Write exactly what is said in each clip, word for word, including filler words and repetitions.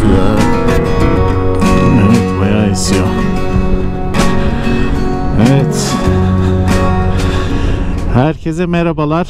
esiyor ha. Evet, bayağı esiyor. Evet. Herkese merhabalar.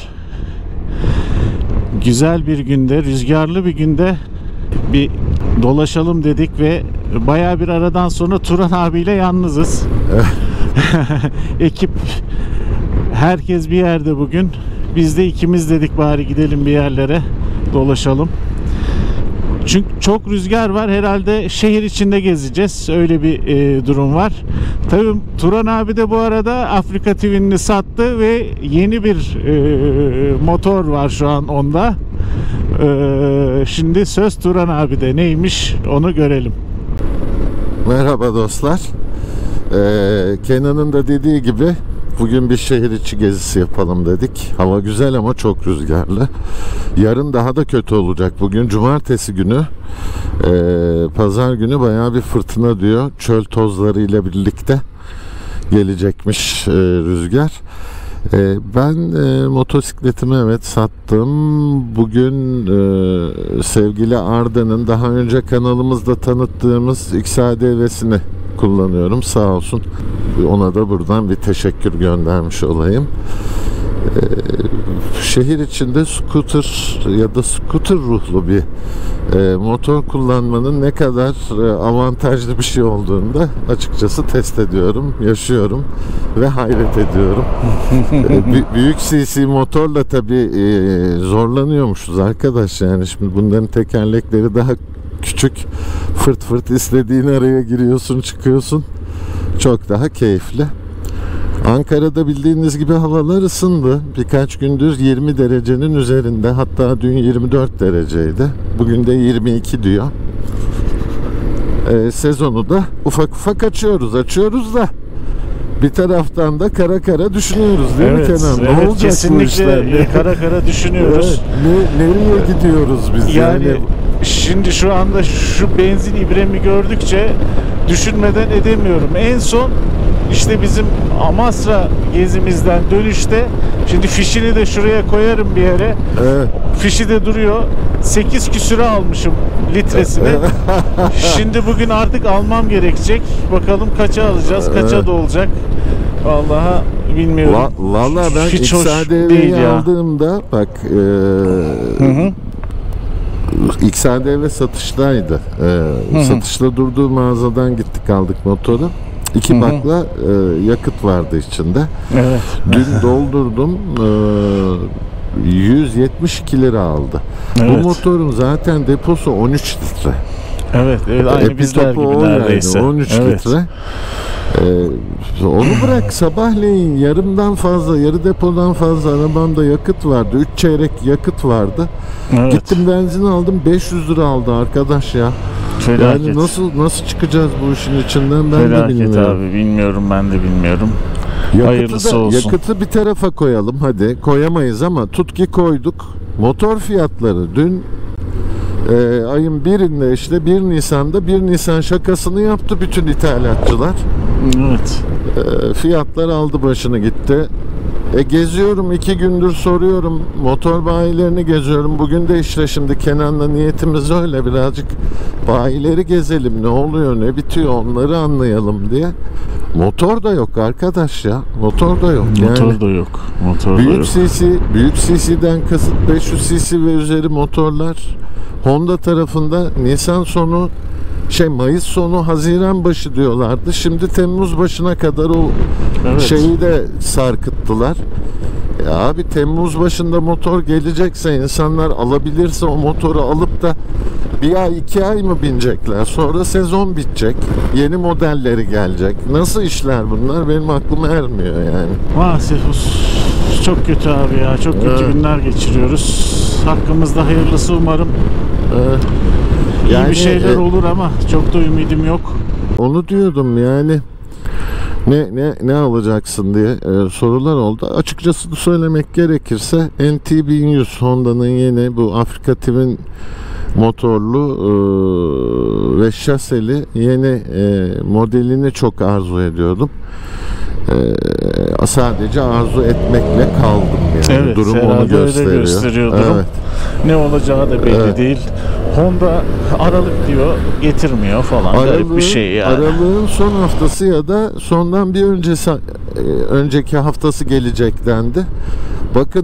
Güzel bir günde, rüzgarlı bir günde bir dolaşalım dedik ve bayağı bir aradan sonra Turan abiyle yalnızız. Ekip, herkes bir yerde bugün. Biz de ikimiz dedik bari gidelim bir yerlere dolaşalım. Çünkü çok rüzgar var. Herhalde şehir içinde gezeceğiz. Öyle bir e, durum var. Tabii Turan abi de bu arada Afrika T V'ni sattı ve yeni bir e, motor var şu an onda. E, şimdi söz Turan abi de neymiş onu görelim. Merhaba dostlar. Ee, Kenan'ın da dediği gibi bugün bir şehir içi gezisi yapalım dedik. Hava güzel ama çok rüzgarlı. Yarın daha da kötü olacak. Bugün cumartesi günü, e, pazar günü bayağı bir fırtına diyor. Çöl tozlarıyla birlikte gelecekmiş e, rüzgar. E, ben e, motosikletimi evet sattım. Bugün e, sevgili Arda'nın daha önce kanalımızda tanıttığımız X A D V'sini kullanıyorum, sağ olsun. Ona da buradan bir teşekkür göndermiş olayım. Ee, şehir içinde scooter ya da scooter ruhlu bir e, motor kullanmanın ne kadar e, avantajlı bir şey olduğunu da açıkçası test ediyorum, yaşıyorum ve hayret ediyorum. e, büyük C C motorla tabii e, zorlanıyormuşuz arkadaş, yani şimdi bunların tekerlekleri daha küçük, fırt fırt istediğin araya giriyorsun çıkıyorsun, çok daha keyifli. Ankara'da bildiğiniz gibi havalar ısındı. Birkaç gündür yirmi derecenin üzerinde, hatta dün yirmi dört dereceydi. Bugün de yirmi iki diyor. Ee, sezonu da ufak ufak açıyoruz. Açıyoruz da bir taraftan da kara kara düşünüyoruz değil evet, mi Kenan? Evet, ne olacak kesinlikle bu işler? kara kara düşünüyoruz. Evet, ne, nereye gidiyoruz biz? Yani, yani şimdi şu anda şu benzin ibremi gördükçe düşünmeden edemiyorum. En son işte bizim Amasra gezimizden dönüşte, şimdi fişini de şuraya koyarım bir yere. Evet. Fişi de duruyor. sekiz küsüre almışım litresini. Şimdi bugün artık almam gerekecek. Bakalım kaça alacağız, kaça Evet. da olacak. Vallahi bilmiyorum. Va Vallahi ben hiç X A D V'yi aldığımda bak e, hı hı. X A D V satıştaydı. E, hı hı. Satışta durduğu mağazadan gittik, aldık motoru. İki Hı-hı. bakla e, yakıt vardı içinde. Evet. Dün doldurdum. E, yüz yetmiş iki lira aldı. Evet. Bu motorun zaten deposu on üç litre. Evet, evet aynı bizler gibi neredeyse. Yani, on üç evet. litre. Ee, onu bırak, sabahleyin yarımdan fazla, yarı depodan fazla arabamda yakıt vardı. Üç çeyrek yakıt vardı. Evet. Gittim benzin aldım, beş yüz lira aldı arkadaş ya. Felaket. Yani nasıl nasıl çıkacağız bu işin içinden ben Felaket de bilmiyorum. abi, bilmiyorum, ben de bilmiyorum. Yakıtı Hayırlısı da, olsun. Yakıtı bir tarafa koyalım hadi. Koyamayız ama tut ki koyduk. Motor fiyatları dün e, ayın birinde, işte bir Nisan'da bir Nisan şakasını yaptı bütün ithalatçılar. Evet. E, fiyatlar aldı başını gitti. E, geziyorum iki gündür, soruyorum. Motor bayilerini geziyorum. Bugün de işte şimdi Kenan'la niyetimiz öyle, birazcık bayileri gezelim. Ne oluyor, ne bitiyor onları anlayalım diye. Motor da yok arkadaş ya. Motor da yok. Motor yani, da yok. Motor büyük da yok. C C, büyük C C'den kasıt beş yüz cc ve üzeri motorlar. Honda tarafında Nisan sonu, şey Mayıs sonu, Haziran başı diyorlardı. Şimdi Temmuz başına kadar o evet. şeyi de sarkıttılar. Ya abi, Temmuz başında motor gelecekse, insanlar alabilirse o motoru alıp da bir ay iki ay mı binecekler? Sonra sezon bitecek. Yeni modelleri gelecek. Nasıl işler bunlar? Benim aklıma ermiyor yani. Maalesef çok kötü abi ya. Çok kötü evet. günler geçiriyoruz. Hakkımızda hayırlısı umarım. Evet. İyi yani, bir şeyler e, olur ama çok da ümidim yok. Onu diyordum yani. Ne ne ne alacaksın diye e, sorular oldu. Açıkçası söylemek gerekirse N T bin yüz Honda'nın yeni bu Afrika T V'nin motorlu e, ve şaseli yeni e, modelini çok arzu ediyordum. E, sadece arzu etmekle kaldım yani. Evet, durum onu gösteriyor. gösteriyor durum. Evet. Ne olacağı da belli evet. değil. Honda Aralık diyor, getirmiyor falan. Garip bir şey yani. Aralığın son haftası ya da sondan bir öncesi önceki haftası gelecek dendi. Bakın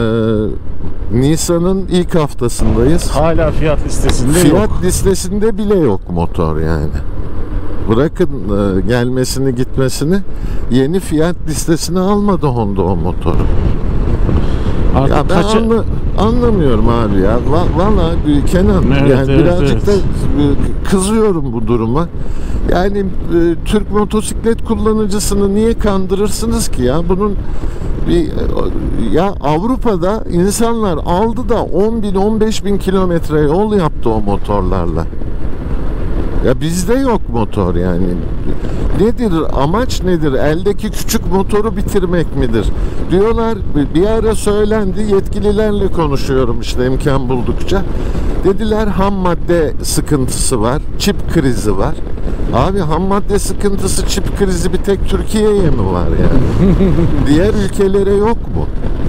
e, Nisan'ın ilk haftasındayız. Hala fiyat listesinde Fiyat yok. listesinde bile yok motor yani. Bırakın e, gelmesini gitmesini, yeni fiyat listesine almadı Honda o motoru. Artık Ya ben kaça... anla, anlamıyorum abi ya. Va- Vallahi Kenan, Evet, yani evet, birazcık evet. da e, kızıyorum bu duruma. Yani e, Türk motosiklet kullanıcısını niye kandırırsınız ki ya? Bunun bir, ya Avrupa'da insanlar aldı da on bin on beş bin kilometre yol yaptı o motorlarla. Ya bizde yok motor yani. Nedir amaç, nedir? Eldeki küçük motoru bitirmek midir? Diyorlar, bir ara söylendi, yetkililerle konuşuyorum işte imkan buldukça. Dediler ham madde sıkıntısı var, çip krizi var. Abi ham madde sıkıntısı, çip krizi bir tek Türkiye'ye mi var yani? Diğer ülkelere yok mu?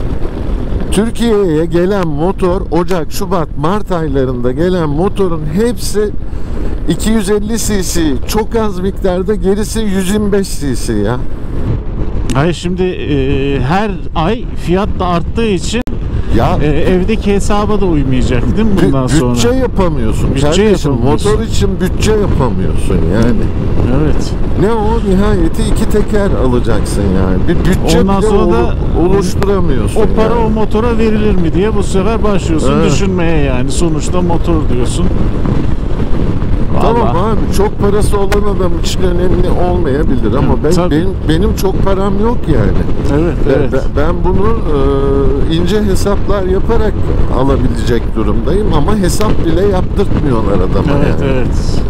Türkiye'ye gelen motor Ocak, Şubat, Mart aylarında gelen motorun hepsi iki yüz elli cc, çok az miktarda, gerisi yüz yirmi beş cc ya. Hayır şimdi e, her ay fiyat da arttığı için Ya e, evdeki hesaba da uymayacak değil mi bundan bü- sonra? bütçe yapamıyorsun. Bütçe Kardeşim, yapamıyorsun. motor için bütçe yapamıyorsun yani. Evet. Ne o, nihayeti iki teker alacaksın yani. Bir bütçe Ondan bile sonra olu- da oluşturamıyorsun. O para yani. o motora verilir mi diye bu sefer başlıyorsun Evet. düşünmeye yani. Sonuçta motor diyorsun. Tamam Vallahi. abi, çok parası olan adam için önemli olmayabilir ama ben Tabii. benim benim çok param yok yani. Evet, evet. Ben, ben bunu e, ince hesaplar yaparak alabilecek durumdayım ama hesap bile yaptırtmıyorlar adama Evet, yani. evet.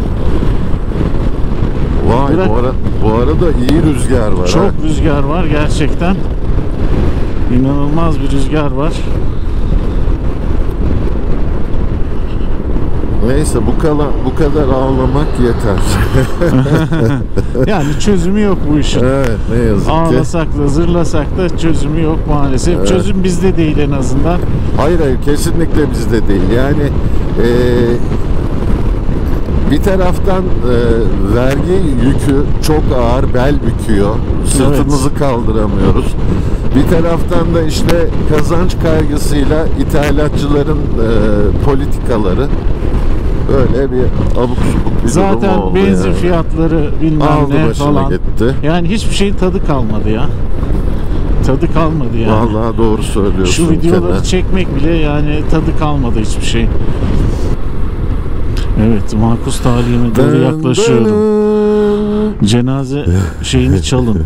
Vay, Bırak. bu, ara, bu arada iyi rüzgar var. Çok ha. rüzgar var gerçekten. İnanılmaz bir rüzgar var. Neyse, bu kadar bu kadar ağlamak yeter. Yani çözümü yok bu işin. Evet, ne yazık ki. Ağlasak da zırlasak da çözümü yok maalesef. Evet. Çözüm bizde değil en azından. Hayır hayır, kesinlikle bizde değil. Yani e, bir taraftan e, vergi yükü çok ağır, bel büküyor. Sırtımızı kaldıramıyoruz. Bir taraftan da işte kazanç kaygısıyla ithalatçıların e, politikaları, böyle bir abuk subuk bir durum Zaten oldu benzin yani. fiyatları bilmem Aldı ne başına falan. gitti. Yani hiçbir şeyin tadı kalmadı ya. Tadı kalmadı yani. Vallahi doğru söylüyorsun. Şu videoları Kenan. çekmek bile yani tadı kalmadı hiçbir şey. Evet, makus talihime doğru Dın yaklaşıyorum. dın. Cenaze şeyini çalın.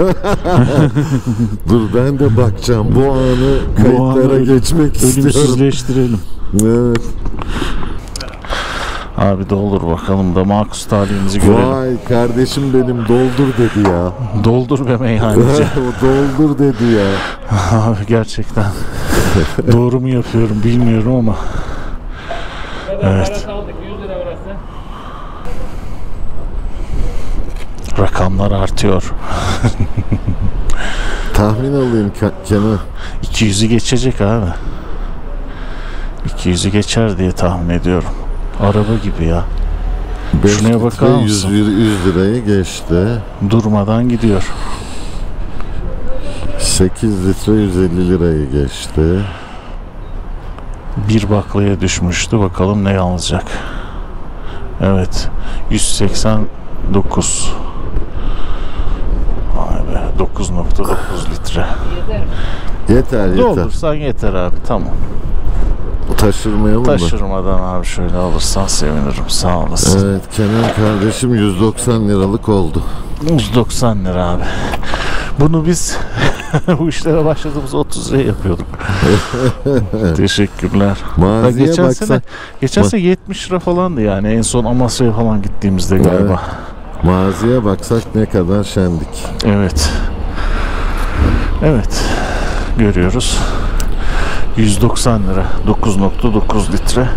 Dur, ben de bakacağım. Bu anı Bu kayıtlara anı geçmek istiyorum. Ölümsüzleştirelim. Evet. Abi doldur bakalım da makus talihimizi görelim. Vay kardeşim benim, doldur dedi ya. Doldur be meyhaneci. O doldur dedi ya. Abi gerçekten doğru mu yapıyorum bilmiyorum ama. Evet. Rakamlar artıyor. Tahmin alayım Ke- Kenan. iki yüzü geçecek abi. iki yüzü geçer diye tahmin ediyorum. Araba gibi ya. beş Şuraya bakar litre mısın? yüz lirayı geçti. Durmadan gidiyor. sekiz litre yüz elli lirayı geçti. Bir baklaya düşmüştü. Bakalım ne alacak. Evet. yüz seksen dokuz. Vay be. dokuz nokta dokuz litre. Yeter yeter. Doldursan yeter abi. Tamam. Taşırmayalım mı? Taşırmadan abi şöyle alırsan sevinirim. Sağ olasın. Evet, Kenan kardeşim yüz doksan liralık oldu. yüz doksan lira abi. Bunu biz bu işlere başladığımız otuz liraya yapıyorduk. Teşekkürler. Maziye geçen baksak. sene geçen sene yetmiş lira falandı yani en son Amasya'ya falan gittiğimizde galiba. Evet. Maziye baksak ne kadar şendik. Evet. Evet. Görüyoruz. yüz doksan lira. dokuz nokta dokuz litre.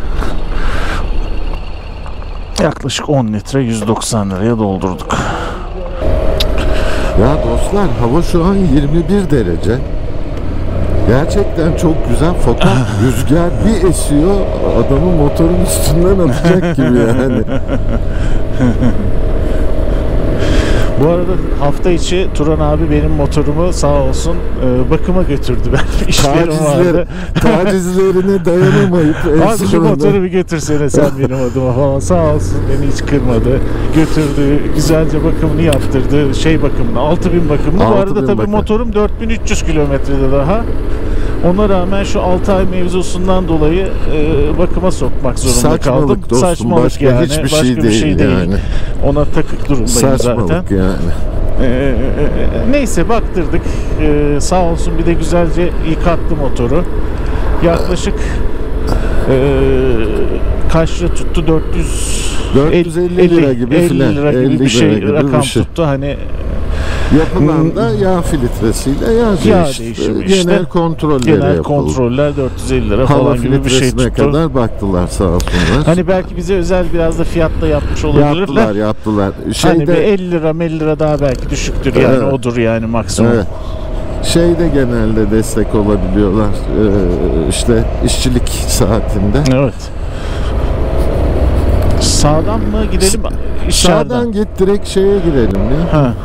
Yaklaşık on litre yüz doksan liraya doldurduk. Ya dostlar, hava şu an yirmi bir derece. Gerçekten çok güzel fakat rüzgar bir esiyor adamı motorun üstünden atacak gibi yani. Bu arada hafta içi Turan abi benim motorumu sağ olsun e, bakıma götürdü. Ben işlerim Tacizler, vardı. Tacizlerine dayanamayıp en Abi şu sonunda- motoru bir götürsene sen benim adıma falan. Sağ olsun beni hiç kırmadı. Götürdü, güzelce bakımını yaptırdı. Şey bakımını, altı bin bakımını. Bu altı arada bin tabii bakım. motorum dört bin üç yüz kilometrede daha. Ona rağmen şu altı ay mevzusundan dolayı e, bakıma sokmak zorunda Saçmalık kaldım. dostum, Saçmalık başka yani. hiçbir başka şey bir değil şey değil. yani. Ona takık durumdayım Saçmalık zaten. yani. Ee, neyse baktırdık. Ee, sağ olsun bir de güzelce yıkattı motoru. Yaklaşık ee, kaç lira tuttu? dört yüz dört yüz elli lira gibi elli filan. lira gibi elli bir şey lira gibi rakam bir şey. tuttu. Hani Yapılan da yağ filtresiyle yağ, Yağ değişti. değişimi Genel işte. kontrolleri genel yapıldı. kontroller dört yüz elli lira Hava falan gibi bir şey filtresine tuttu. kadar baktılar sağ olsunlar. Hani belki bize özel biraz da fiyatta yapmış olabilirler. yaptılar yaptılar. Hani Şeyde, bir elli lira elli lira daha belki düşüktür yani Evet. odur yani maksimum. evet. Şeyde genelde destek olabiliyorlar. Ee, işte işçilik saatinde. Evet. Sağdan mı gidelim? İçeriden. Sağdan git direkt şeye girelim ya. Ha.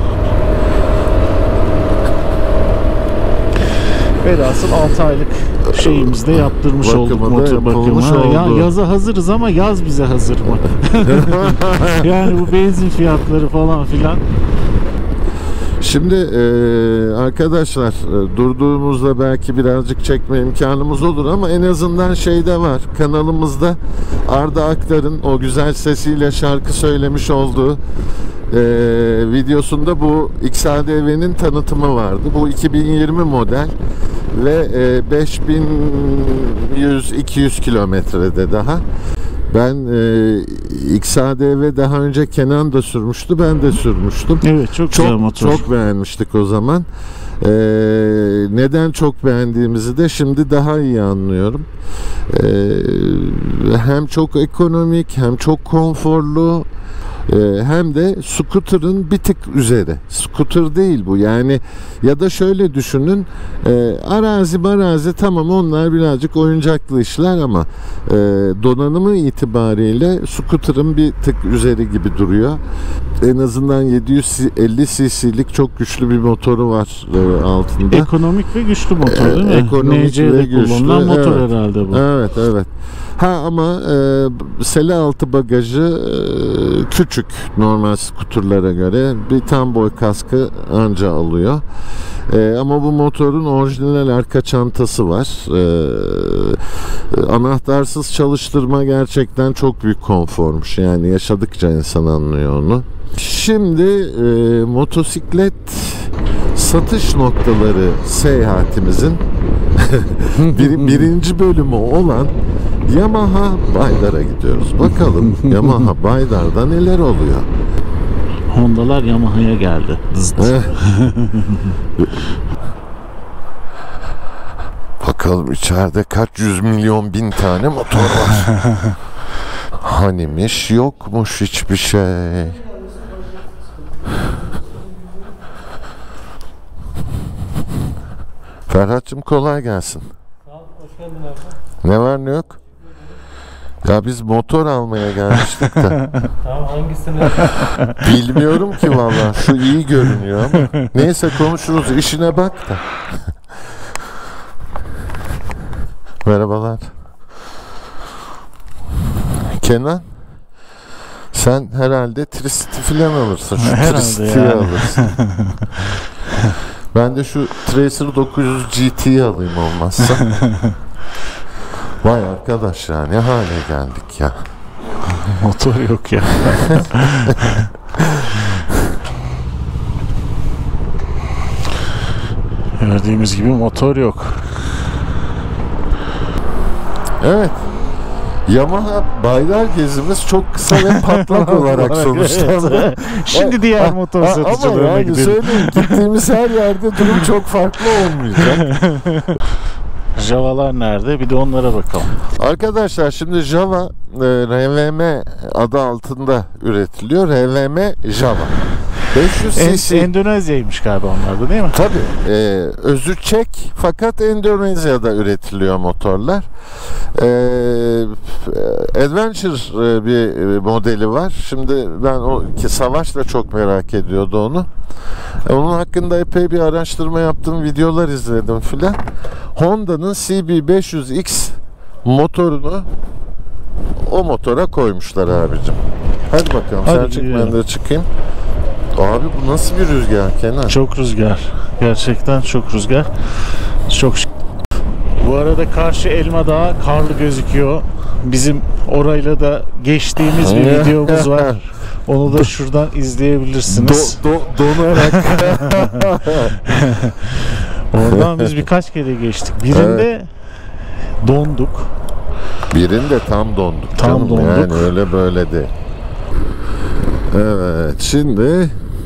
Velhasıl altı aylık şeyimizde yaptırmış Bakımı olduk da motor yapılmış bakımı. Ya oldu. yaza hazırız ama yaz bize hazır mı? Yani bu benzin fiyatları falan filan. Şimdi e, arkadaşlar e, durduğumuzda belki birazcık çekme imkanımız olur ama en azından şeyde var. Kanalımızda Arda Aktar'ın o güzel sesiyle şarkı söylemiş olduğu e, videosunda bu X A D V'nin tanıtımı vardı. Bu iki bin yirmi model ve e, beş bin yüz iki yüz kilometrede daha. Ben e, X A D V daha önce Kenan da sürmüştü, ben de sürmüştüm. Evet çok, güzel Çok motor. çok beğenmiştik o zaman. Ee, neden çok beğendiğimizi de şimdi daha iyi anlıyorum. Ee, hem çok ekonomik, hem çok konforlu, ee, hem de scooter'ın bir tık üzeri. Scooter değil bu yani, ya da şöyle düşünün, e, arazi marazi tamam, onlar birazcık oyuncaklı işler ama e, donanımı itibariyle scooter'ın bir tık üzeri gibi duruyor. En azından yedi yüz elli cc'lik çok güçlü bir motoru var e, altında. Ekonomik ve güçlü motor değil mi? Ee, ekonomik N C'de ve güçlü, kullanılan motor evet. herhalde bu. Evet evet. Ha ama e, sele altı bagajı e, küçük normal skuterlara göre, bir tam boy kaskı anca alıyor. E, ama bu motorun orijinal arka çantası var. E, anahtarsız çalıştırma gerçekten çok büyük konformuş. Yani yaşadıkça insan anlıyor onu. Şimdi e, motosiklet satış noktaları seyahatimizin bir, birinci bölümü olan Yamaha Baydar'a gidiyoruz. Bakalım Yamaha Baydar'da neler oluyor? Honda'lar Yamaha'ya geldi. Zıt. Bakalım içeride kaç yüz milyon bin tane motor var. Hanimiş yokmuş hiçbir şey. Ferhat'cığım kolay gelsin. Sağ ol, hoş geldin abi. Ne var ne yok? Ya biz motor almaya gelmiştik de. Tamam, hangisini? Bilmiyorum ki valla. Şu iyi görünüyor ama. Neyse konuşuruz. İşine bak da. Merhabalar. Kenan. Sen herhalde Tricity falan alırsın. Şu Herhalde Tricity'yi yani. alırsın. Ben de şu Tracer dokuz yüz G T'yi alayım olmazsa. Vay arkadaş ya, ne hale geldik ya. Motor yok ya. Gördüğümüz gibi motor yok. Evet. Yamaha Baydar gezimiz çok kısa ve patlak olarak sonuçlandı. Evet. Şimdi diğer Ha, motor ha, satıcılarına ama yani gidelim. söyleyeyim, gittiğimiz her yerde durum çok farklı olmayacak. Javalar nerede? Bir de onlara bakalım. Arkadaşlar şimdi Java e, R V M adı altında üretiliyor. R V M Java. beş yüz En, cc. Endonezya'ymış galiba onlarda, değil mi? Tabii. E, özü Çek fakat Endonezya'da üretiliyor motorlar. E, Adventure e, bir modeli var. Şimdi ben o ki Savaş da çok merak ediyordu onu. E, onun hakkında epey bir araştırma yaptım, videolar izledim filan. Honda'nın C B beş yüz X motorunu o motora koymuşlar abicim. Hadi bakalım, Hadi sen çık, gidelim. ben de çıkayım. Abi bu nasıl bir rüzgar Kenan? Çok rüzgar. Gerçekten çok rüzgar. Çok ş- Bu arada karşı Elma Dağı karlı gözüküyor. Bizim orayla da geçtiğimiz bir videomuz var. Onu da şuradan izleyebilirsiniz. Do, do, donarak. Oradan biz birkaç kere geçtik. Birinde donduk. Birinde tam donduk. Tam canım. donduk. Yani öyle böyle de. Evet, şimdi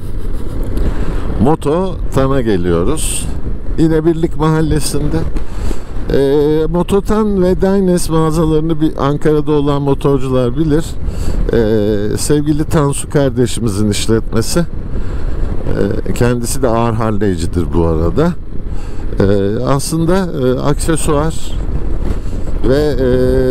Mototan'a geliyoruz. İle Birlik Mahallesi'nde. E, Mototan ve Dynes mağazalarını bir Ankara'da olan motorcular bilir. E, sevgili Tansu kardeşimizin işletmesi. E, kendisi de ağır halleyicidir bu arada. E, aslında e, aksesuar ve e,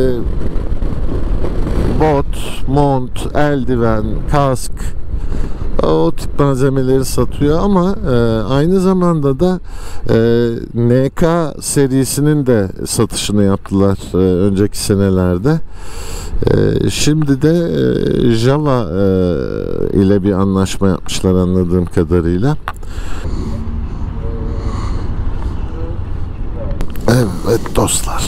bot, mont, eldiven, kask, o tip malzemeleri satıyor ama e, aynı zamanda da e, N K serisinin de satışını yaptılar e, önceki senelerde. E, şimdi de e, Java e, ile bir anlaşma yapmışlar anladığım kadarıyla. Evet dostlar.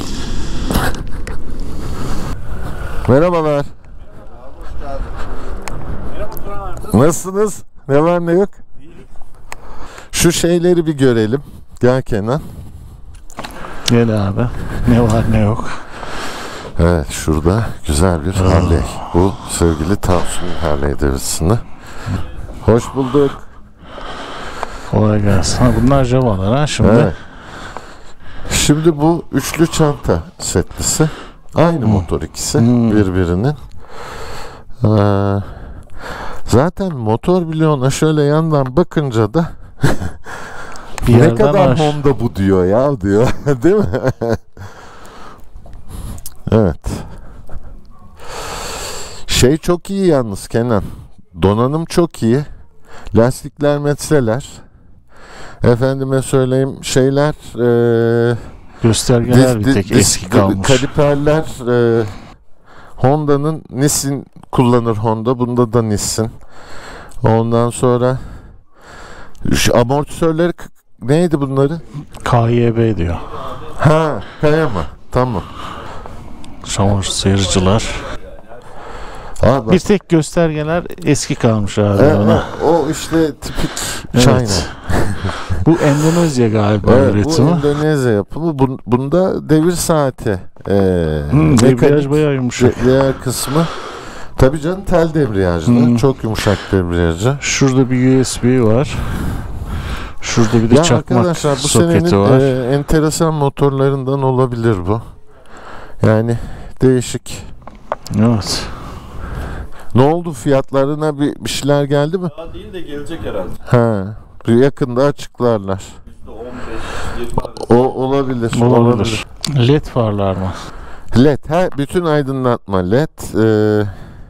Merhabalar. Nasılsınız? Ne var ne yok? Şu şeyleri bir görelim. Gel Kenan. Gel abi. Ne var ne yok. Evet, şurada güzel bir Harley. Bu sevgili Tansu'nun Harley Davidson'ı. Hoş bulduk. Kolay gelsin. Ha, bunlar Java'lar ha şimdi. Evet. Şimdi bu üçlü çanta setlisi. Aynı Hmm. motor ikisi Hmm. birbirinin. Ee, zaten motor bloğuna şöyle yandan bakınca da Bir ne yerden kadar var. Honda bu diyor ya diyor. Değil mi? Evet. Şey çok iyi yalnız Kenan. Donanım çok iyi. Lastikler metseler. Efendime söyleyeyim şeyler eee Göstergeler Dis- bir tek dis- eski dis- kalmış. Kaliperler e, Honda'nın Nissin kullanır Honda. Bunda da Nissin. Ondan sonra şu amortisörleri k- neydi bunları? K Y B diyor. Ha, Kayama. Tamam. Şamur seyirciler. Aa, bak. Bir tek göstergeler eski kalmış abi E, ona. o, o işte tipik Evet. China. Bu Endonezya galiba Evet, bu üretimi. Endonezya yapımı. Bun- Bunda devir saati. E, Hmm, mekanik debriyaj bayağı yumuşak. di- diğer kısmı. Tabii canım, tel debriyajlı. Hmm. Çok yumuşak debriyajı. Şurada bir U S B var. Şurada bir de Ya çakmak arkadaşlar, bu soketi senenin var. e, enteresan motorlarından olabilir bu. Yani değişik. Evet. Ne oldu, fiyatlarına bir, bir şeyler geldi mi? Daha değil de gelecek herhalde. Ha, bir yakında açıklarlar. yüzde on beş yirmi O olabilir. Olabilir. L E D farlar mı? L E D, ha, bütün aydınlatma L E D. E,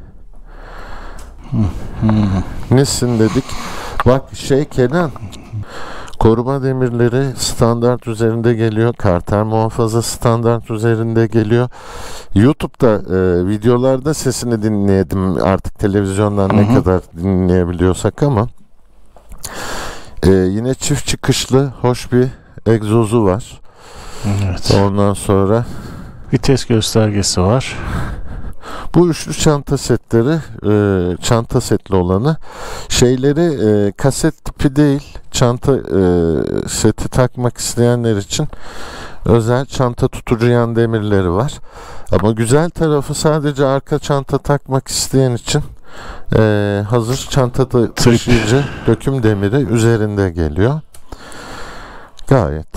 Hmm. Nesin dedik. Bak şey Kenan. Koruma demirleri standart üzerinde geliyor. Karter muhafaza standart üzerinde geliyor. YouTube'da e, videolarda sesini dinleyedim. Artık televizyondan Hı ne hı. kadar dinleyebiliyorsak ama e, yine çift çıkışlı hoş bir egzozu var. Evet. Ondan sonra Vites göstergesi var. bu üçlü çanta setleri, e, çanta setli olanı, şeyleri e, kaset tipi değil, çanta e, seti takmak isteyenler için özel çanta tutucu yan demirleri var. Ama güzel tarafı, sadece arka çanta takmak isteyen için e, hazır çantada taşıyıcı döküm demiri üzerinde geliyor. Gayet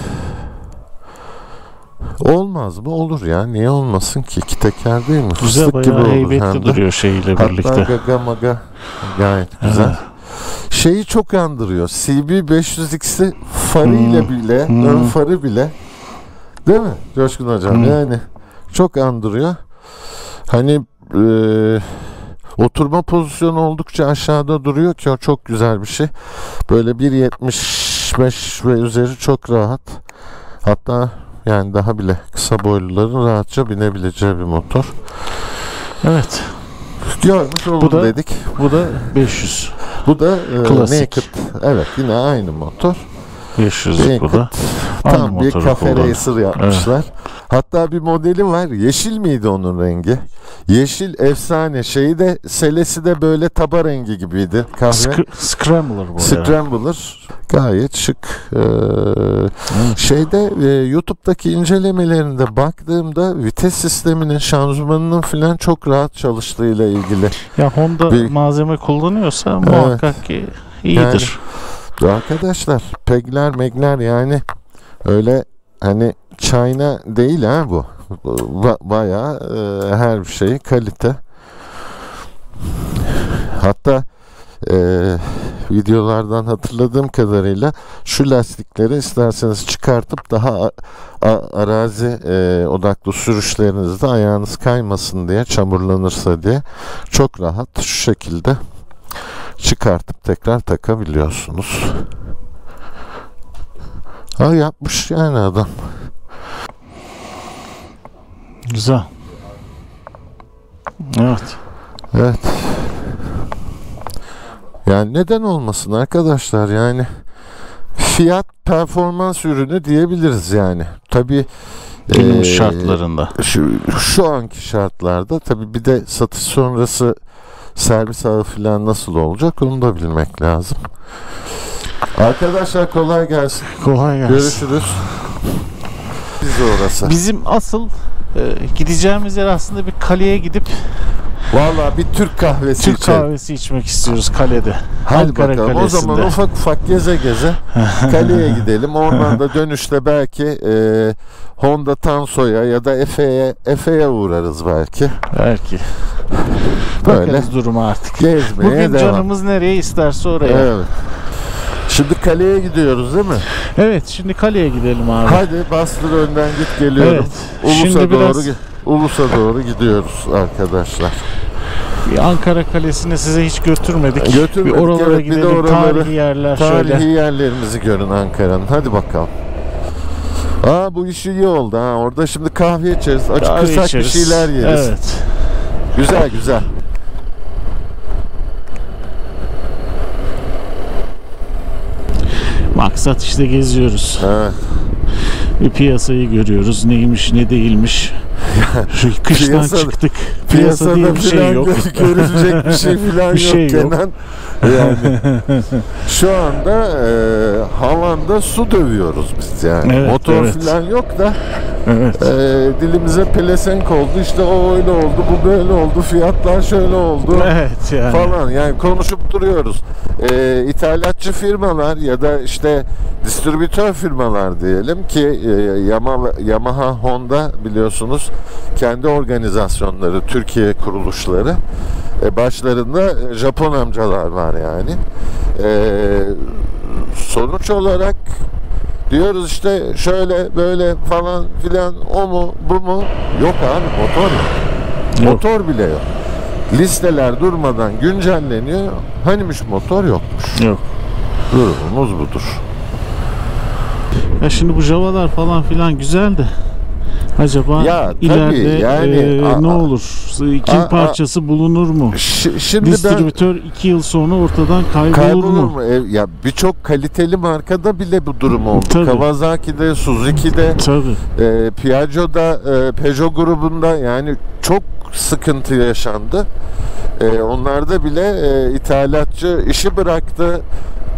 olmaz mı? Olur ya. Niye olmasın ki? İki teker değil mi? Güzel, Fıstık gibi bayağı olur heybetli hem de. duruyor şeyle Hatta birlikte. gaga maga gayet güzel. Evet. şeyi çok andırıyor. C B beş yüz X'i farıyla Hmm. bile, Hmm. ön farı bile, değil mi Coşkun Hocam? Hmm. Yani çok andırıyor. Hani e, oturma pozisyonu oldukça aşağıda duruyor ki o çok güzel bir şey. Böyle bir yetmiş beş ve üzeri çok rahat. Hatta yani daha bile kısa boyluların rahatça binebileceği bir motor. Evet. Görmüş olalım Bu da- dedik. Bu da beş yüz. Bu da e, Klasik. Naked. Evet, yine aynı motor. beş yüz Naked. bu da. Aynı Tam bir motoru kafe kullanıyor. racer yapmışlar. Hatta bir modeli var. Yeşil miydi onun rengi? Yeşil efsane. Şeyi de selesi de böyle taba rengi gibiydi. Kahve. Sc- Scrambler bu. ya. Scrambler. Gayet şık. Ee, şeyde e, YouTube'daki incelemelerinde baktığımda vites sisteminin, şanzımanının filan çok rahat çalıştığıyla ilgili. Ya Honda Bir- malzeme kullanıyorsa muhakkak ki iyidir. Arkadaşlar pegler megler yani öyle hani China değil ha bu. Ba- bayağı e, her bir şey kalite. Hatta e, videolardan hatırladığım kadarıyla şu lastikleri isterseniz çıkartıp daha a- a- arazi e, odaklı sürüşlerinizde ayağınız kaymasın diye, çamurlanırsa diye çok rahat şu şekilde çıkartıp tekrar takabiliyorsunuz. Ha, yapmış yani adam. Güzel. Evet. Evet. Yani neden olmasın arkadaşlar, yani fiyat performans ürünü diyebiliriz yani. Tabii Günümüz eee, şartlarında. şu, şu anki şartlarda tabii bir de satış sonrası servis ağı falan nasıl olacak onu da bilmek lazım. Arkadaşlar kolay gelsin. Kolay gelsin. Görüşürüz. Biz de orası. Bizim asıl e, gideceğimiz yer aslında bir kaleye gidip Vallahi bir Türk kahvesi Türk içelim. kahvesi içmek istiyoruz kalede. Hadi Ankara bakalım. O zaman Kalesi'nde. ufak ufak geze geze kaleye gidelim. Oradan da dönüşte belki e, Honda Tanso'ya ya da Efe'ye Efe'ye uğrarız belki. Belki. Böyle Bakarız duruma artık. gezmeye Bugün devam. canımız nereye isterse oraya. Evet. Evet. Şimdi kaleye gidiyoruz değil mi? Şimdi kaleye gidelim abi. Hadi bastır önden git, geliyorum. Evet. Ulus'a Şimdi doğru biraz gi- Ulus'a doğru gidiyoruz arkadaşlar. bir Ankara Kalesi'ne size hiç götürmedik. Götürmedik, Bir oralara evet, bir de gidelim. oraları- Tarihi yerler Tarihi şöyle. yerlerimizi görün Ankara'nın. Hadi bakalım. Aa, bu iş iyi oldu ha. Orada şimdi kahve içeriz. Kahve Acıkırsak bir içeriz. şeyler yeriz. Evet. Güzel güzel. Maksat işte geziyoruz. Evet. Bir piyasayı görüyoruz. Neymiş ne değilmiş. Şu kıştan Piyasada- çıktık. Piyasa diye bir şey filan yok. gö- görülecek bir şey filan Bir yok şey yok. Kenan. Yani şu anda e, havanda su dövüyoruz biz yani. Evet, Motor evet. filan yok da Evet. e, dilimize pelesenk oldu. İşte o öyle oldu, bu böyle oldu, fiyatlar şöyle oldu. Evet yani. Falan yani konuşup duruyoruz. Ee, ithalatçı firmalar ya da işte distribütör firmalar diyelim ki e, Yamaha, Yamaha, Honda biliyorsunuz kendi organizasyonları, Türkiye kuruluşları. E, başlarında Japon amcalar var yani. E, sonuç olarak diyoruz işte şöyle böyle falan filan, o mu bu mu? Yok abi, motor yok. Yok. Motor bile yok. Listeler durmadan güncelleniyor. Hanimiş motor yokmuş. Yok. Durumumuz budur. Ya şimdi bu Java'lar falan filan güzel de acaba Ya tabii, ileride yani e, a- ne a- olur? Kim a- a- parçası bulunur mu? Ş- şimdi ben Distribütör iki yıl sonra ortadan kaybolur, kaybolur mu? mu? E, ya birçok kaliteli markada bile bu durum oldu. Tabii. Kawasaki'de, Suzuki'de, Tabii. e, Piaggio'da, e, Peugeot grubunda yani çok sıkıntı yaşandı. E, onlarda bile e, ithalatçı işi bıraktı.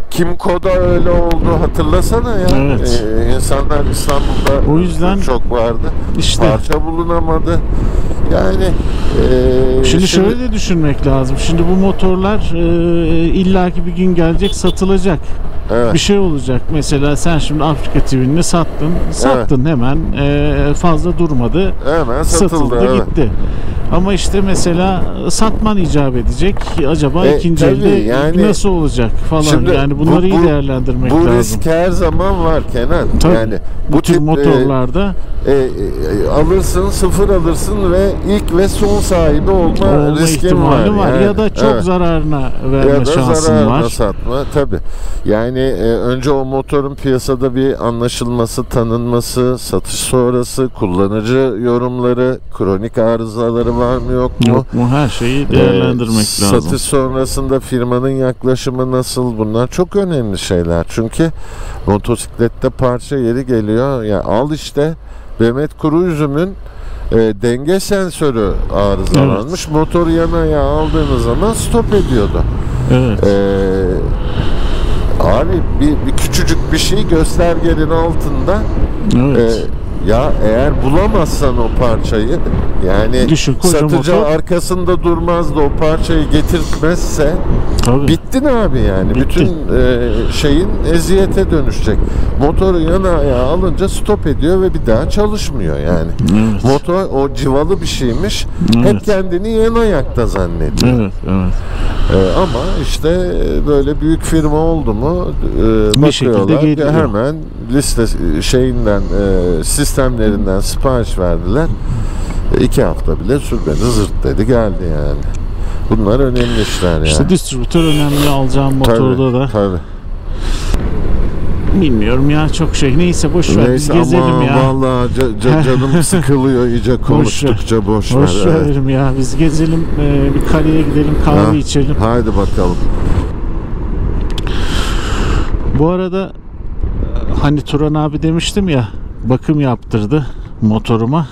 Kimco'da öyle oldu, hatırlasana ya. Evet. Ee, insanlar İstanbul'da O yüzden çok vardı. işte Parça bulunamadı. Yani e, şimdi şöyle de düşünmek lazım. Şimdi bu motorlar e, illaki bir gün gelecek, satılacak. evet. Bir şey olacak. Mesela sen şimdi Afrika T V'ni sattın. Sattın hemen. E, fazla durmadı. Hemen satıldı, Satıldı evet. gitti. Ama işte mesela satman icap edecek. Acaba E, ikinci tabii, elde yani- nasıl olacak falan. Şimdi yani bunları bu- iyi bu- değerlendirmek Bu lazım. risk her zaman var Kenan. Tabii. Yani Bu bu tür tip e, motorlarda e, e, alırsın, sıfır alırsın ve ilk ve son sahibi olma, olma riskin ihtimali var. Yani. Ya da çok Evet. zararına verme Ya da şansın zararına var. satma tabi. Yani e, önce o motorun piyasada bir anlaşılması, tanınması, satış sonrası kullanıcı yorumları, kronik arızaları var mı yok mu? Yok mu? Her şeyi değerlendirmek Ee, lazım. Satış sonrasında firmanın yaklaşımı nasıl, bunlar çok önemli şeyler. Çünkü motosiklette parça yeri geliyor. Ya al işte Mehmet Kuruüzüm'ün e, denge sensörü arızalanmış. Motor yana aldığınız zaman stop ediyordu. Evet. Ee, abi bir, bir küçücük bir şey göstergenin altında Evet. e, ya eğer bulamazsan o parçayı, yani Düşün, koca satıcı motor. arkasında durmaz da o parçayı getirtmezse Tabii. bittin abi yani. Bitti. Bütün e, şeyin eziyete dönüşecek. Motoru yana ayağa alınca stop ediyor ve bir daha çalışmıyor yani. Evet. Motor o civalı bir şeymiş. Evet. Hep kendini yan ayakta zannediyor. Evet, evet. Ee, ama işte e, böyle büyük firma oldu mu e, Bir şekilde bakıyorlar geliyor. hemen liste şeyinden e, sistemlerinden sipariş verdiler. E, iki hafta bile sürmedi, zırt dedi geldi yani. Bunlar önemli işler yani. İşte distribütör önemli, alacağım motorda tabii, da. tabii. Bilmiyorum ya, çok şey. Neyse boş ver, biz Neyse gezelim ama ya. vallahi ca- ca- canım sıkılıyor iyice konuştukça boş ver. Boş evet. verelim ya. Biz gezelim, e, bir kaleye gidelim, kahve Ha, içelim. Haydi bakalım. Bu arada hani Turan abi demiştim ya, bakım yaptırdı motoruma.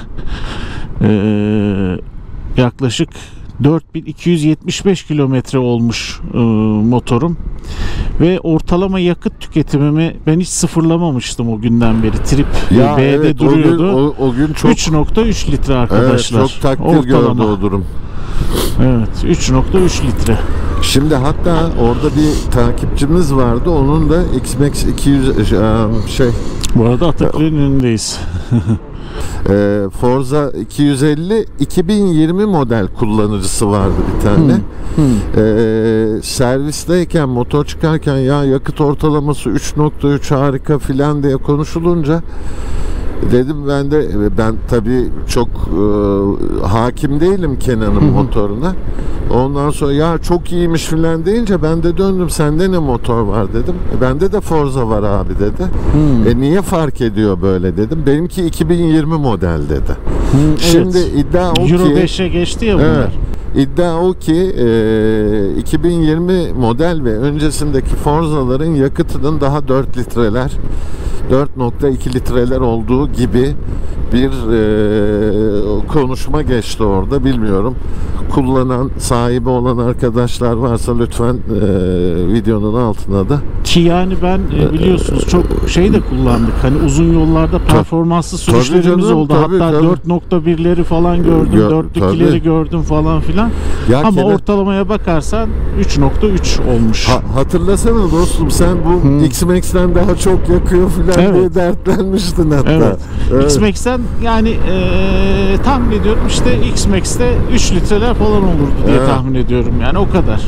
Ee, yaklaşık dört bin iki yüz yetmiş beş kilometre olmuş e, motorum ve ortalama yakıt tüketimimi ben hiç sıfırlamamıştım o günden beri. Trip Ya B'de evet, duruyordu. O gün, o, o gün çok üç nokta üç litre arkadaşlar. evet, çok takdir ortalama. gördü o durum. Evet, üç nokta üç litre. Şimdi hatta orada bir takipçimiz vardı. Onun da X-Max iki yüz şey Bu arada Atakül'ün önündeyiz. e, Forza iki yüz elli iki bin yirmi model kullanıcısı vardı bir tane. Hmm. E, servisteyken motor çıkarken ya yakıt ortalaması üç nokta üç harika filan diye konuşulunca dedim ben de ben tabii çok e, hakim değilim Kenan'ın motoruna. Ondan sonra ya çok iyiymiş filan deyince ben de döndüm, sende ne motor var dedim. E, bende de Forza var abi dedi. Hmm. E niye fark ediyor böyle dedim. Benimki iki bin yirmi model dedi. Hmm, Şimdi evet. iddia o Euro ki beşe geçti ya bunlar. evet, iddia o ki e, iki bin yirmi model ve öncesindeki Forza'ların yakıtının daha dört litreler dört nokta iki litreler olduğu gibi bir e, konuşma geçti orada. Bilmiyorum. Kullanan, sahibi olan arkadaşlar varsa lütfen e, videonun altına da. Ki yani ben e, biliyorsunuz çok şey de kullandık. Hani uzun yollarda performanslı sürüşlerimiz canım, oldu. tabii, Hatta tabii. dört nokta birleri falan gördüm. Gö- dört ikileri tabii. gördüm falan filan. Ya Ama Kenan- ortalamaya bakarsan üç nokta üç olmuş. Ha, hatırlasana dostum, sen bu Hı. X-Max'ten daha çok yakıyor filan Evet. diye dertlenmiştin hatta. Evet. Evet. X-Max'ten yani e, tahmin ediyorum işte X-Max'te üç litreler falan olurdu diye Evet. tahmin ediyorum. Yani o kadar.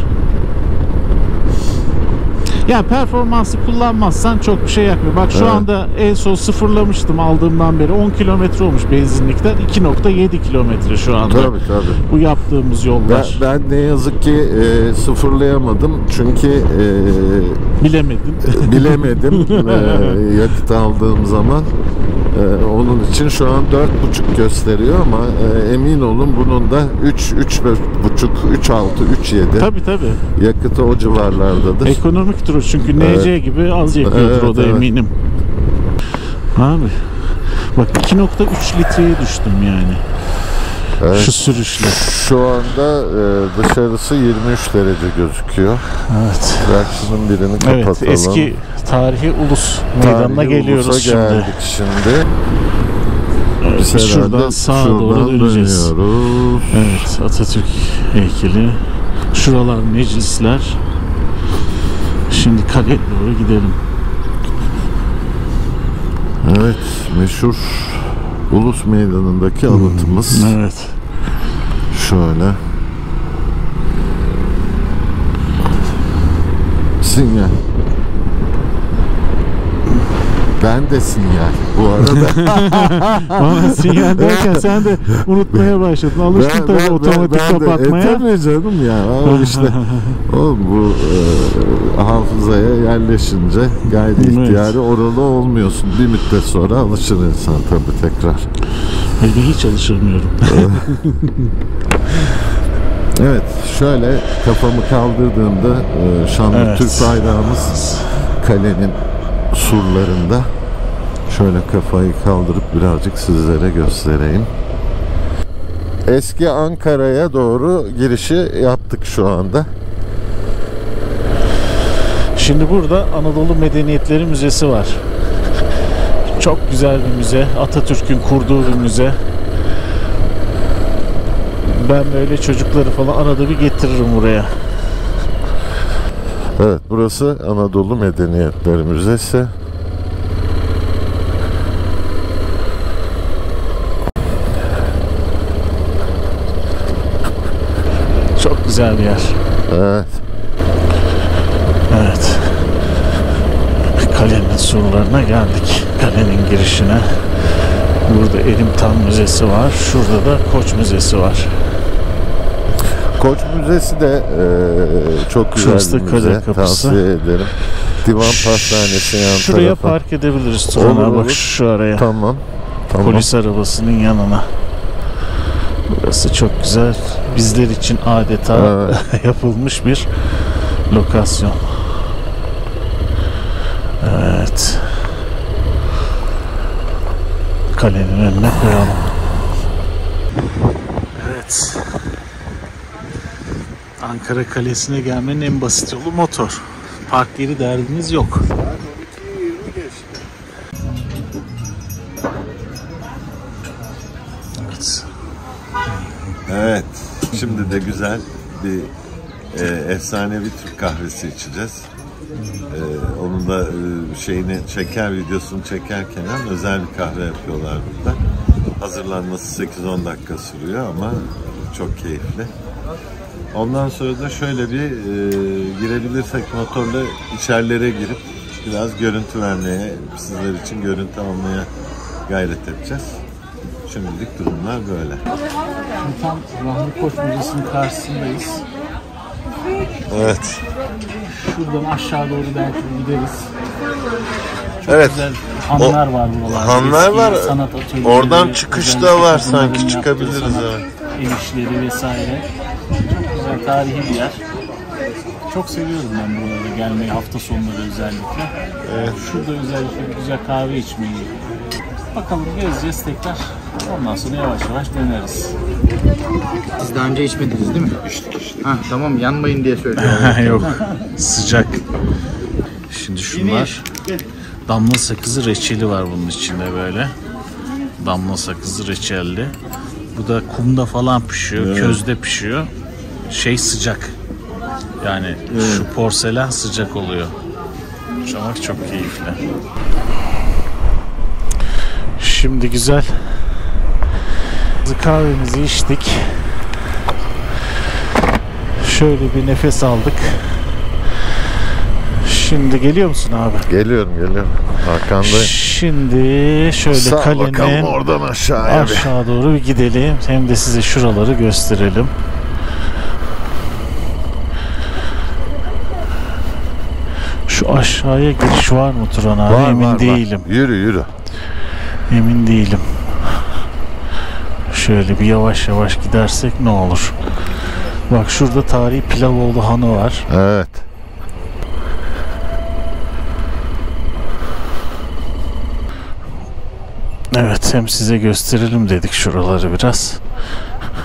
Ya performansı kullanmazsan çok bir şey yakmıyor. Bak şu Evet. anda en son sıfırlamıştım aldığımdan beri. on kilometre olmuş benzinlikten. iki nokta yedi kilometre şu anda. Tabii tabii. Bu yaptığımız Ben, yollar. ben ne yazık ki e, sıfırlayamadım çünkü e, Bilemedim. bilemedim e, yakıt aldığım zaman. E, onun için şu an dört buçuk gösteriyor ama e, emin olun bunun da üç, üç buçuk, üç altı, üç yedi Tabii tabii. yakıtı o civarlardadır. Ekonomiktir o çünkü N C gibi az yakıyordur Evet, o da evet. eminim. Abi bak iki nokta üç litreye düştüm yani. Evet. Şu sürüşle. Şu anda e, dışarısı yirmi üç derece gözüküyor. Evet. Bırak şunun birini kapatalım. Evet, eski tarihi Ulus Meydanı'na Tarihi geliyoruz Ulus'a şimdi. geldik şimdi. Biz Evet, şuradan herhalde sağa şuradan doğru döneceğiz. dönüyoruz. Evet, Atatürk heykeli. Şuralar meclisler. Şimdi kaleye doğru gidelim. Evet, meşhur Ulus Meydanı'ndaki anıtımız. Evet. Şöyle. Sinyal. Ben de sinyal bu arada. Bana sinyal derken sen de unutmaya başladın. Alıştın tabii otomatik ben de- kapatmaya. E, tabii canım ya. Ama işte o bu e, hafızaya yerleşince gayri ihtiyari oralı olmuyorsun. Bir müddet sonra alışır insan tabii tekrar. Ben hiç alışılmıyorum. Evet, şöyle kafamı kaldırdığımda e, şanlı Evet. Türk bayrağımız kalenin surlarında. Şöyle kafayı kaldırıp birazcık sizlere göstereyim. Eski Ankara'ya doğru girişi yaptık şu anda. Şimdi burada Anadolu Medeniyetleri Müzesi var. Çok güzel bir müze. Atatürk'ün kurduğu bir müze. Ben böyle çocukları falan arada bir getiririm buraya. Evet, burası Anadolu Medeniyetleri Müzesi. Çok güzel bir yer. Evet. Evet. Kalenin surlarına geldik. Kalenin girişine. Burada Elimtan Müzesi var. Şurada da Koç Müzesi var. Koç Müzesi de e, çok güzel Şurası bir da Kale müze. Kapısı. Tavsiye ederim. Divan Pastanesi yan Şuraya tarafa. park edebiliriz Turan Olur, abi. Bak olur. şu araya. Tamam. Tamam. Polis arabasının yanına. Burası çok güzel. Bizler için adeta Evet. yapılmış bir lokasyon. Evet. Kalenin önüne koyalım. Evet. Ankara Kalesi'ne gelmenin en basit yolu motor. Park yeri derdiniz yok. Evet. Evet. Şimdi de güzel bir e, efsanevi Türk kahvesi içeceğiz. E, onun da e, şeyini çeker, videosunu çekerken hem özel bir kahve yapıyorlar burada. Hazırlanması sekiz on dakika sürüyor ama çok keyifli. Ondan sonra da şöyle bir e, girebilirsek motorla içerilere girip biraz görüntü vermeye, sizler için görüntü almaya gayret edeceğiz. Şimdilik durumlar böyle. Tam Rahmi Koç Müzesi'nin karşısındayız. Evet. Şuradan aşağı doğru belki gideriz. Çok Evet. güzel hanlar var buralarda. Hanlar Eski var. sanat atölyeleri, Oradan çıkış da özellikle var kadınların sanki, yaptığı çıkabiliriz, sanat evet. El işleri vesaire. Çok güzel tarihi bir yer. Çok seviyorum ben buralara gelmeyi, hafta sonları özellikle. Evet. Şurada özellikle bir güzel kahve içmeyi. Bakalım gezeceğiz tekrar. Ondan sonra yavaş yavaş döneriz. Siz daha önce içmediniz değil mi? İçtik içtik. Ha tamam, yanmayın diye söylüyorum. Yok, sıcak. Şimdi şunlar damla sakızı reçeli var bunun içinde böyle. Damla sakızı reçelli. Bu da kumda falan pişiyor, Evet. közde pişiyor. Şey sıcak. Yani şu porselen sıcak oluyor. Çamak çok keyifli. Şimdi güzel kahvemizi içtik. Şöyle bir nefes aldık. Şimdi geliyor musun abi? Geliyorum geliyorum. Arkandayım. Şimdi şöyle Sağ bakalım kalenin oradan aşağıya bir. aşağı doğru bir gidelim. Hem de size şuraları gösterelim. Şu aşağıya giriş var mı Turan abi? Var, Emin var, var. değilim. Yürü yürü. Emin değilim. Şöyle bir yavaş yavaş gidersek ne olur? Bak şurada tarihi Pilavoğlu Hanı var. Evet. Evet, hem size gösterelim dedik şuraları biraz.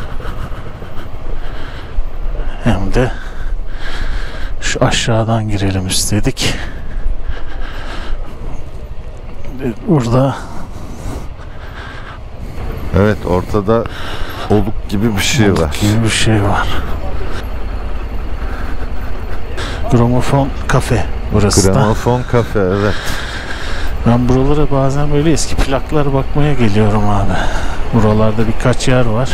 hem de şu aşağıdan girelim istedik. Burada Evet, ortada oluk gibi bir şey oluk var. gibi bir şey var. Gramofon kafe burası da. Gramofon kafe, evet. Ben buralara bazen böyle eski plaklar bakmaya geliyorum abi. Buralarda birkaç yer var.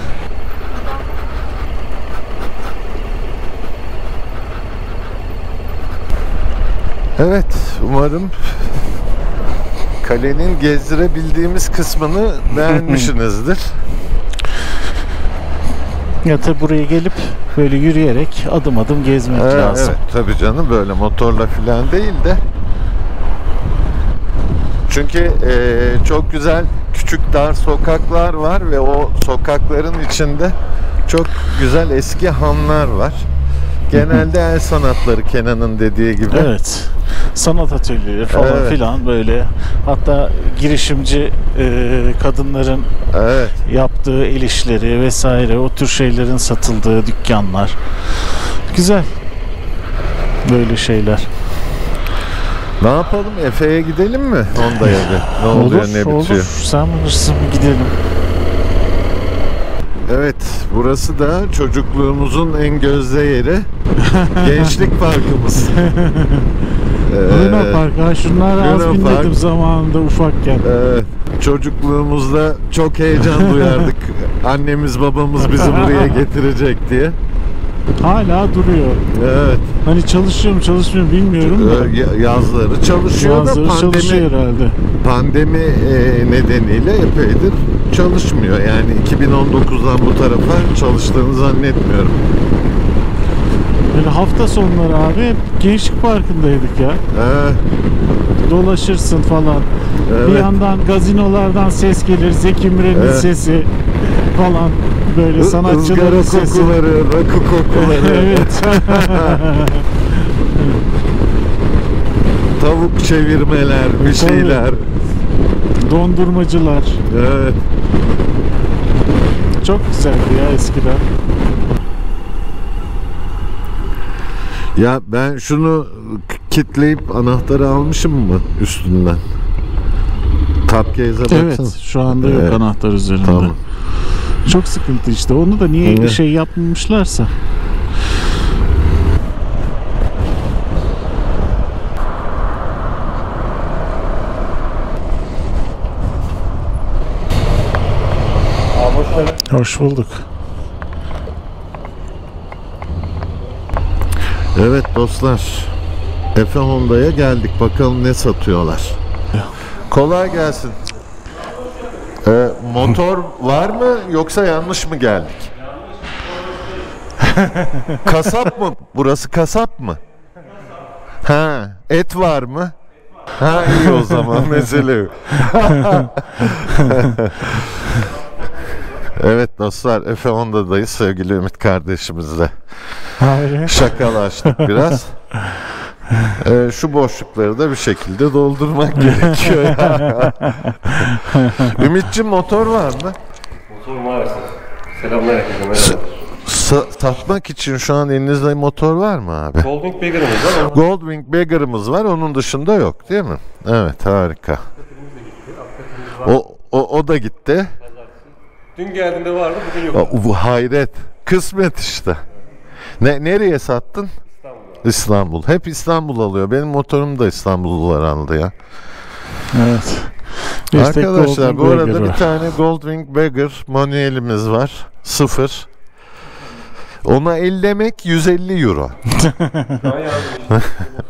Evet, umarım kalenin gezdirebildiğimiz kısmını beğenmişsinizdir. Ya tabi buraya gelip böyle yürüyerek adım adım gezmek Ee, lazım. Evet, tabii canım, böyle motorla falan değil de. Çünkü e, çok güzel küçük dar sokaklar var ve o sokakların içinde çok güzel eski hanlar var. Genelde el sanatları, Kenan'ın dediği gibi. Evet. Sanat atölyeleri falan Evet. filan böyle. Hatta girişimci e, kadınların Evet. yaptığı el işleri vesaire, o tür şeylerin satıldığı dükkanlar. Güzel. Böyle şeyler. Ne yapalım? Efe'ye gidelim mi? Honda'ya bir. Ne oluyor, olur, ne olur. bitiyor? Sen bilirsin, gidelim. Evet, burası da çocukluğumuzun en gözde yeri. Gençlik Parkımız. Luna Park. Ha, şunları az Luna binledim Park. zamanında ufakken. Evet, çocukluğumuzda çok heyecan duyardık. Annemiz babamız bizi buraya getirecek diye. Hala duruyor. Evet. Hani çalışıyor mu çalışmıyor mu bilmiyorum da. Ee, Yazları çalışıyor Yazları da çalışıyor pandemi, herhalde. pandemi e, nedeniyle epeydir çalışmıyor. Yani iki bin on dokuzdan bu tarafa çalıştığını zannetmiyorum. Böyle hafta sonları abi hep Gençlik Parkı'ndaydık ya. Ee, Dolaşırsın falan. Evet. Bir yandan gazinolardan ses gelir. Zeki Müren'in Evet. sesi falan. Böyle sanatçıların ızgara sesi. kokuları, rakı kokuları. Evet. Tavuk çevirmeler, bir Tabii. şeyler. Dondurmacılar. Evet. Çok güzeldi ya eskiden. Ya ben şunu kitleyip anahtarı almışım mı üstünden? Cupcase'e baksana. Evet, şu anda yok Evet. anahtar üzerinde. Tamam. Çok sıkıntı işte. Onu da niye Evet. şey yapmamışlarsa. Abi hoş geldin. Hoş bulduk. Evet dostlar. Efe Honda'ya geldik. Bakalım ne satıyorlar. Kolay gelsin. Ee, motor var mı yoksa yanlış mı geldik? Kasap mı? Burası kasap mı? Ha, et var mı? Ha, iyi o zaman, mesele yok. Evet dostlar, Efe Honda'dayız sevgili Ümit kardeşimizle. Hayır. Şakalaştık biraz. Ee, şu boşlukları da bir şekilde doldurmak gerekiyor ya. Ümitciğim, motor var mı? Motor maalesef. Selamlar herkese, merhaba. Sa- satmak için şu an elinizde motor var mı abi? Goldwing Beggar'ımız var ama Goldwing Beggar'ımız var, onun dışında yok değil mi? Evet, harika. O, o, o da gitti. dün geldiğinde vardı, bugün yok. O, bu hayret. Kısmet işte. Ne, nereye sattın? İstanbul'da. İstanbul. Hep İstanbul alıyor. Benim motorum da İstanbullular aldı ya. Evet. Bir tek Arkadaşlar bu Goldwing arada Beggar bir var. tane Goldwing Beggar manuelimiz var. Sıfır. Ona ellemek yüz elli euro. Şu an yazdım.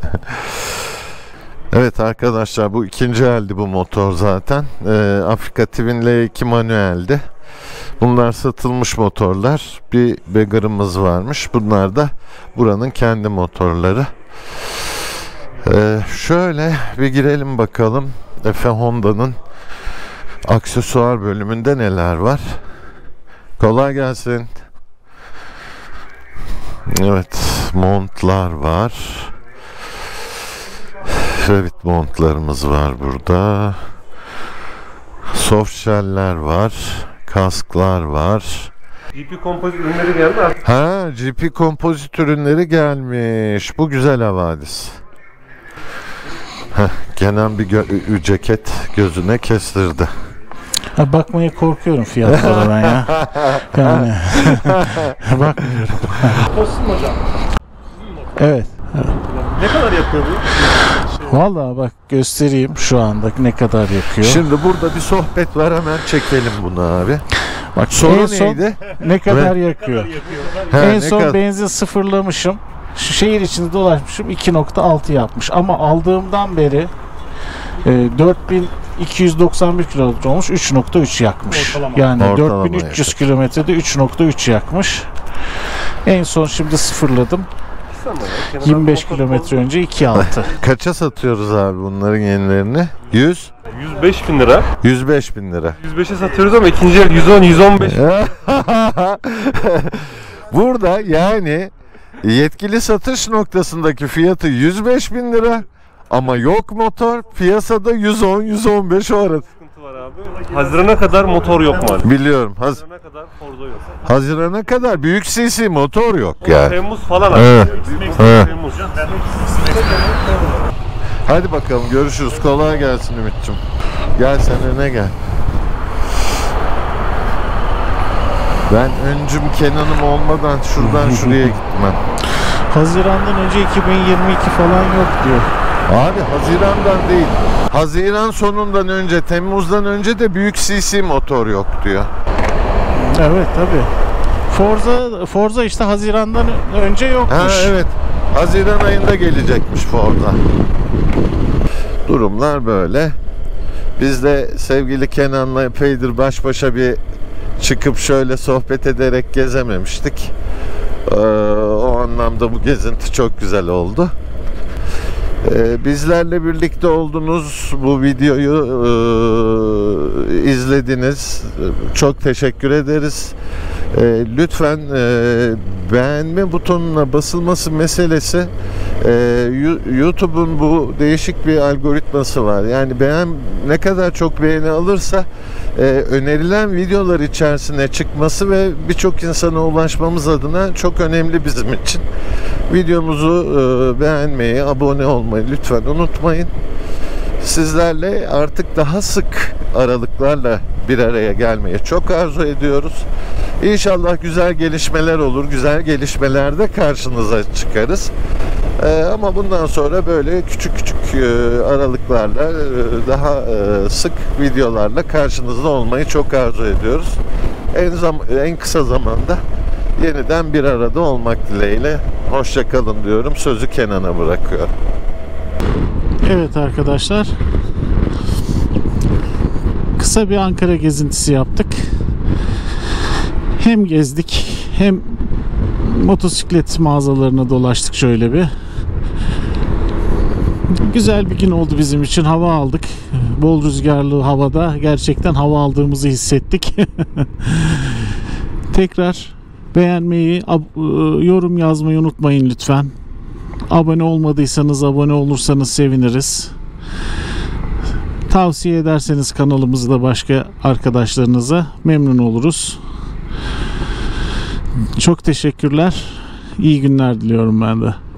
Evet arkadaşlar, bu ikinci eldi bu motor zaten. Ee, Afrika Twin L iki manueldi. Bunlar satılmış motorlar. Bir Beggar'ımız varmış. Bunlar da buranın kendi motorları. Ee, şöyle bir girelim bakalım. Efe Honda'nın aksesuar bölümünde neler var. Kolay gelsin. Evet, montlar var. Evet, montlarımız var burada. Soft shell'ler var. Kasklar var. G P kompozit ürünleri geldi artık. Ha, G P kompozit ürünleri gelmiş. Bu güzel havadis. Heh, Kenan bir gö- ceket gözüne kestirdi. Ha, bakmaya korkuyorum fiyatlara ben ya. Yani bakmıyorum. Tosun hocam. Evet. Ne kadar yapıyor bu? Vallahi bak göstereyim şu anda ne kadar yakıyor. Şimdi burada bir sohbet var, hemen çekelim bunu abi. Bak Soru en son neydi? ne kadar yakıyor. He, En ne son kadar- benzin sıfırlamışım. Şu şehir içinde dolaşmışım iki nokta altı yapmış. Ama aldığımdan beri e, dört bin iki yüz doksan bir kilometre olmuş, üç nokta üç yakmış. Yani Ortalama dört bin üç yüz yakmış. kilometrede üç nokta üç yakmış. En son şimdi sıfırladım. yirmi beş kilometre önce iki nokta altı. Kaça satıyoruz abi bunların yenilerini? yüz? yüz beş bin lira. yüz beş bin lira. yüz beşe satıyoruz ama ikinci el yüz on yüz on beş. Burada yani yetkili satış noktasındaki fiyatı yüz beş bin lira ama yok motor, piyasada yüz on yüz on beş o arada. Sıkıntı var abi. Hazirana kadar motor yok maalesef. Biliyorum. Haz Hazirana kadar Forza yok. Hazirana kadar büyük cc motor yok yani. Temmuz falan Evet. artık. Evet. Temmuz. Hadi bakalım, görüşürüz. Kolay gelsin Ümit'ciğim. Gel sen öne gel. Ben öncüm Kenan'ım olmadan şuradan şuraya gitmem. Haziran'dan önce iki bin yirmi iki falan yok diyor. Abi Haziran'dan değil. Haziran sonundan önce, Temmuz'dan önce de büyük cc motor yok diyor. Evet tabii. Forza Forza işte Haziran'dan önce yokmuş. Ha evet. Haziran ayında gelecekmiş Ford'a. Durumlar böyle. Biz de sevgili Kenan'la epeydir baş başa bir çıkıp şöyle sohbet ederek gezememiştik. Ee, o anlamda bu gezinti çok güzel oldu. Ee, bizlerle birlikte oldunuz, bu videoyu e, izlediniz. Çok teşekkür ederiz. E, lütfen e, beğenme butonuna basılması meselesi, e, YouTube'un bu değişik bir algoritması var. Yani beğen ne kadar çok beğeni alırsa e, önerilen videolar içerisine çıkması ve birçok insana ulaşmamız adına çok önemli bizim için. Videomuzu e, beğenmeyi, abone olmayı lütfen unutmayın. Sizlerle artık daha sık aralıklarla bir araya gelmeye çok arzu ediyoruz. İnşallah güzel gelişmeler olur. Güzel gelişmelerde karşınıza çıkarız. Ee, ama bundan sonra böyle küçük küçük e, aralıklarla e, daha e, sık videolarla karşınızda olmayı çok arzu ediyoruz. En, zam- en kısa zamanda yeniden bir arada olmak dileğiyle hoşça kalın diyorum. Sözü Kenan'a bırakıyorum. Evet arkadaşlar. Kısa bir Ankara gezintisi yaptık. Hem gezdik hem motosiklet mağazalarına dolaştık şöyle bir. Güzel bir gün oldu bizim için. Hava aldık. Bol rüzgarlı havada gerçekten hava aldığımızı hissettik. Tekrar beğenmeyi, yorum yazmayı unutmayın lütfen. Abone olmadıysanız abone olursanız seviniriz. Tavsiye ederseniz kanalımızı da başka arkadaşlarınıza memnun oluruz. Çok teşekkürler. İyi günler diliyorum ben de.